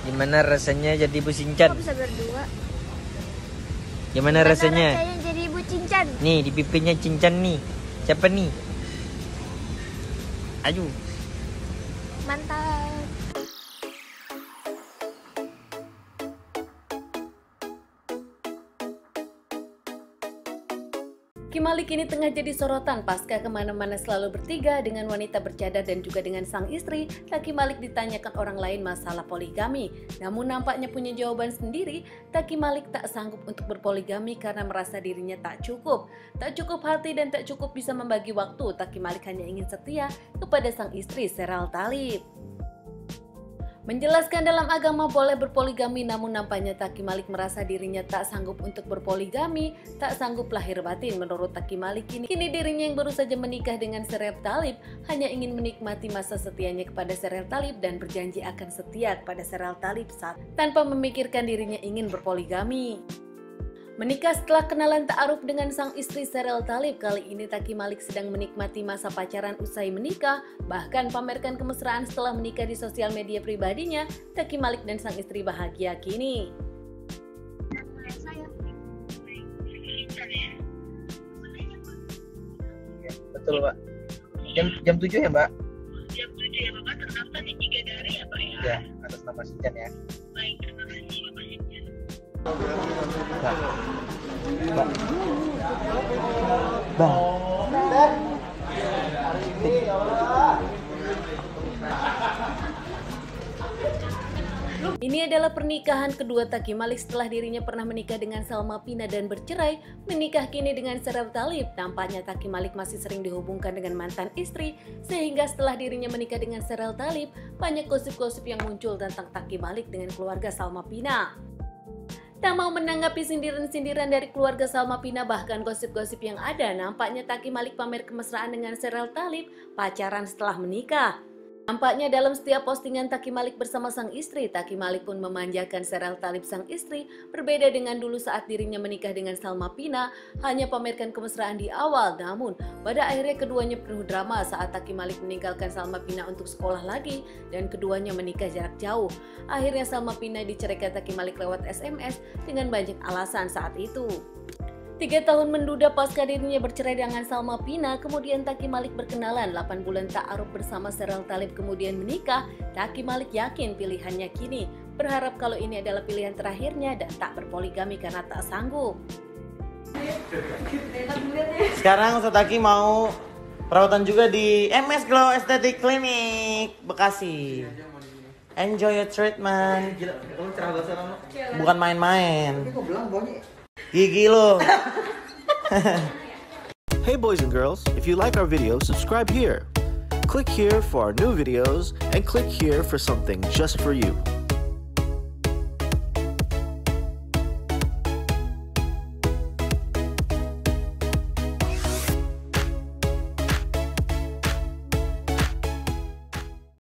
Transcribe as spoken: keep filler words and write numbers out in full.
Gimana rasanya jadi Bu Cincan? Kok bisa berdua? Gimana, Gimana rasanya? rasanya jadi Bu Cincan? Nih di pipinya Cincan nih. Siapa nih? Ayo. Mantap. Taki Malik kini tengah jadi sorotan pasca kemana-mana selalu bertiga dengan wanita bercadar dan juga dengan sang istri. Taki Malik ditanyakan orang lain masalah poligami, namun nampaknya punya jawaban sendiri. Taki Malik tak sanggup untuk berpoligami karena merasa dirinya tak cukup. Tak cukup hati dan tak cukup bisa membagi waktu. Taki Malik hanya ingin setia kepada sang istri Sheryl Talib. Menjelaskan dalam agama boleh berpoligami, namun nampaknya Taki Malik merasa dirinya tak sanggup untuk berpoligami, tak sanggup lahir batin. Menurut Taki Malik kini, kini dirinya yang baru saja menikah dengan Sheryl Talib hanya ingin menikmati masa setianya kepada Sheryl Talib dan berjanji akan setia kepada Sheryl Talib saat tanpa memikirkan dirinya ingin berpoligami. Menikah setelah kenalan ta'aruf dengan sang istri Sheryl Talib, kali ini Taki Malik sedang menikmati masa pacaran usai menikah, bahkan pamerkan kemesraan setelah menikah di sosial media pribadinya. Taki Malik dan sang istri bahagia kini. Ya, betul Pak. Jam jam tujuh ya Mbak? Jam tujuh ya Bapak, terdaftar di tiga dari ya Pak ya? Ya, atas nama Cincan ya. Baik, terima kasih Bapak Cincan. Mbak. Mbak. Mbak. Ini adalah pernikahan kedua Taki Malik setelah dirinya pernah menikah dengan Salma Pina dan bercerai. Menikah kini dengan Sheryl Talib. Tampaknya Taki Malik masih sering dihubungkan dengan mantan istri, sehingga setelah dirinya menikah dengan Sheryl Talib, banyak gosip-gosip yang muncul tentang Taki Malik dengan keluarga Salma Pina. Tak mau menanggapi sindiran-sindiran dari keluarga Salma Pina, bahkan gosip-gosip yang ada, nampaknya Taki Malik pamer kemesraan dengan Sheryl Talib pacaran setelah menikah. Nampaknya dalam setiap postingan Taki Malik bersama sang istri, Taki Malik pun memanjakan Sheryl Talib sang istri. Berbeda dengan dulu saat dirinya menikah dengan Salma Pina, hanya pamerkan kemesraan di awal. Namun pada akhirnya keduanya penuh drama saat Taki Malik meninggalkan Salma Pina untuk sekolah lagi dan keduanya menikah jarak jauh. Akhirnya Salma Pina diceraikan Taki Malik lewat S M S dengan banyak alasan saat itu. Tiga tahun menduda pasca dirinya bercerai dengan Salma Pina, kemudian Taki Malik berkenalan, delapan bulan ta'aruf bersama Sheryl Talib kemudian menikah. Taki Malik yakin pilihannya kini, berharap kalau ini adalah pilihan terakhirnya dan tak berpoligami karena tak sanggup. Sekarang Ustaz Taki mau perawatan juga di M S Glow Aesthetic Clinic Bekasi. Enjoy your treatment. Bukan main-main. Gigi lo. Hey boys and girls, if you like our videos, subscribe here. Click here for our new videos and click here for something just for you.